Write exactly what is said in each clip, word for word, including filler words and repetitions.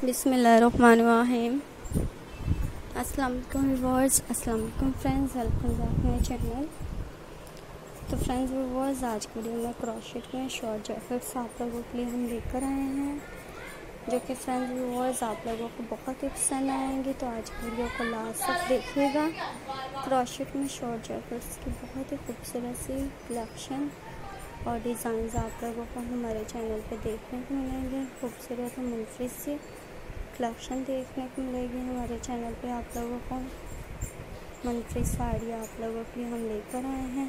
बिस्मिल्लाहिर्रहमानिर्रहीम। अस्सलाम वालेकुम व्यूअर्स, अस्सलाम वालेकुम friends, welcome back my channel. तो फ्रेंड्स व्यूअर्स, आज की वीडियो में क्रोशेट में शॉर्ट जैकेट्स आप लोगों के लिए हम लेकर आए हैं, जो कि फ्रेंड्स व्यूअर्स आप लोगों को बहुत ही पसंद आएंगे। तो आज की वीडियो को लास्ट तक देखिएगा। क्रोशेट में शॉर्ट जैकेट्स की बहुत ही खूबसूरत सी कलेक्शन और डिज़ाइंस आप लोगों को हमारे चैनल पे देखने को मिलेंगे। खूबसूरत और मुनफरिद सी कलेक्शन देखने को मिलेगी हमारे चैनल पे आप लोगों को। मुनफरिद साड़ी आप लोगों के लिए हम लेकर आए हैं।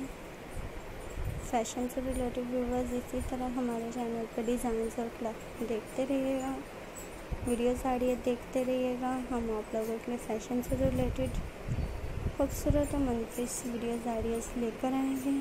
फैशन से रिलेटेड व्यूवर्स इसी तरह हमारे चैनल पे डिज़ाइंस और कलेक्शन देखते रहिएगा, वीडियो साड़ियाँ देखते रहिएगा। हम आप लोगों के लिए फैशन से रिलेटेड खूबसूरत और मुनफरिद सी वीडियो साड़ियाँ लेकर आएंगे,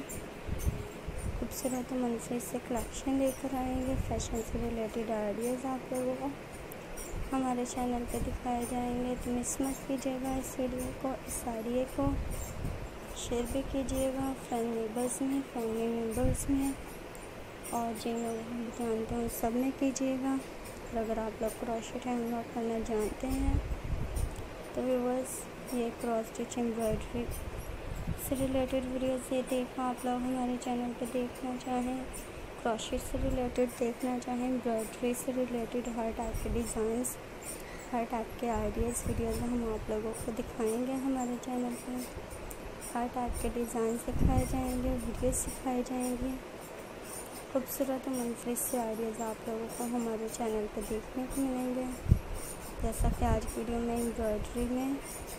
खूबसूरत और मुनफरिद से कलेक्शन लेकर आएंगे। फैशन से रिलेटेड आइडियाज़ आप लोगों को हमारे चैनल पे दिखाए जाएंगे। तो मिस मत कीजिएगा इस वीडियो को, इस साड़ी को शेयर भी कीजिएगा फ्रेंड नेबर्स में, फैमिली मेम्बर्स में, और जिन लोग हम जानते हैं सब में कीजिएगा। और अगर आप लोग क्रोशेट हैंग करना जानते हैं तो व्यूअर्स ये क्रॉस स्टिच एम्ब्रॉयडरी से रिलेटेड वीडियोस ये देखना आप लोग हमारे चैनल पे देखना चाहें, क्रोशेट से रिलेटेड देखना चाहें, एम्ब्रॉयडरी से रिलेटेड हर टाइप के डिज़ाइंस, हर टाइप के आइडियाज़ वीडियोस हम आप लोगों को दिखाएंगे हमारे चैनल पे। हर टाइप के डिज़ाइन सिखाए जाएंगे, वीडियोस सिखाए जाएंगे। खूबसूरत और मुनफरिद से आइडियाज़ आप लोगों को हमारे चैनल पे देखने को मिलेंगे। जैसा कि आज वीडियो में एम्ब्रॉयडरी में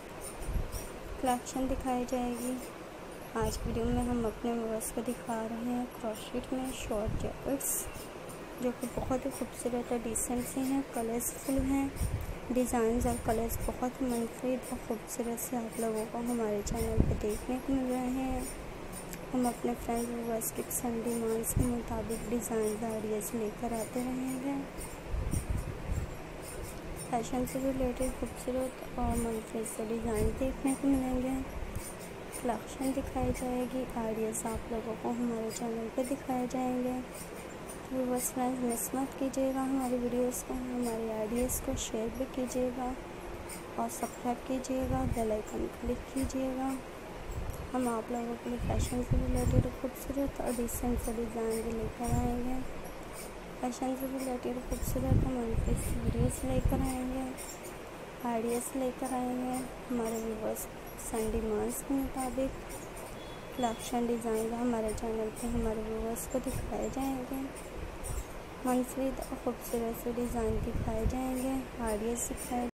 कलेक्शन दिखाई जाएगी। आज वीडियो में हम अपने व्यूअर्स को दिखा रहे हैं क्रोशेट में शॉर्ट जैकेट्स, जो कि बहुत ही खूबसूरत और डिसेंट सी हैं, कलर्सफुल हैं। डिज़ाइंस और कलर्स बहुत ही मुनफरिद और ख़ूबसूरत से आप लोगों को हमारे चैनल पर देखने को मिल रहे हैं। हम अपने फ्रेंड्स व्यूअर्स की पसंद डिमांड्स के मुताबिक डिज़ाइन आइडियाज़ लेकर आते रहेंगे। फैशन से रिलेटेड खूबसूरत और मुनफरिद से डिज़ाइन देखने को मिलेंगे, कलेक्शन दिखाई जाएगी, आइडियाज़ आप लोगों को हमारे चैनल पे दिखाए जाएंगे। तो बस फ्रेंड्स मिस मत कीजिएगा हमारी वीडियोस को, हमारे आइडियाज़ को शेयर भी कीजिएगा और सब्सक्राइब कीजिएगा, बेल आइकन क्लिक कीजिएगा। हम आप लोगों के लिए फैशन से रिलेटेड खूबसूरत और डिसेंट से डिज़ाइन भी लेकर आएंगे। फैशन से रिलेटेड खूबसूरत और मुनफरिद वीडियोस लेकर आएंगे, आइडियाज़ लेकर आएंगे। हमारे व्यूवर्स पसंद डिमांड्स के मुताबिक कलेक्शन डिज़ाइन हमारे चैनल पे हमारे व्यूवर्स को दिखाए जाएंगे। मुनफरिद और ख़ूबसूरत से डिज़ाइन दिखाए जाएंगे, आइडियाज़ सिखाए